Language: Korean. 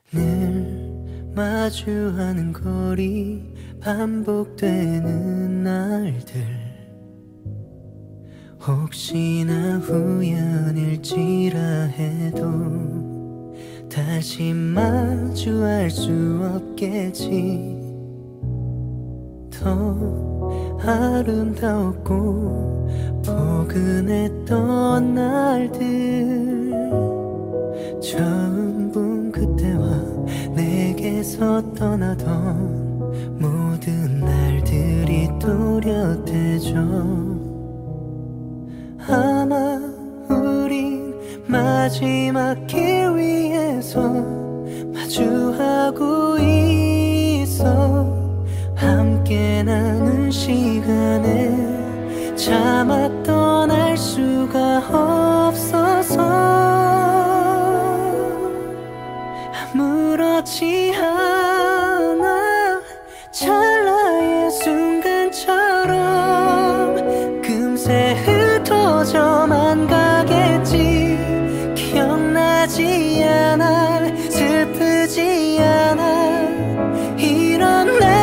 늘 마주하는 거리 반복되는 날들 혹시나 우연일지라 해도 다시 마주할 수 없겠지. 더 아름다웠고 포근했던 날들 처음 본 그때와 내게서 떠나던 모든 날들이 또렷해져. 아마 우린 마지막 길 위에서 마주하고 있어. 함께 나눈 시간에 차마 떠날 수가 없어서 아무렇지 않아. 찰나의 순간처럼 금세 흩어져만 가겠지. 기억나지 않아 슬프지 않아 이런 내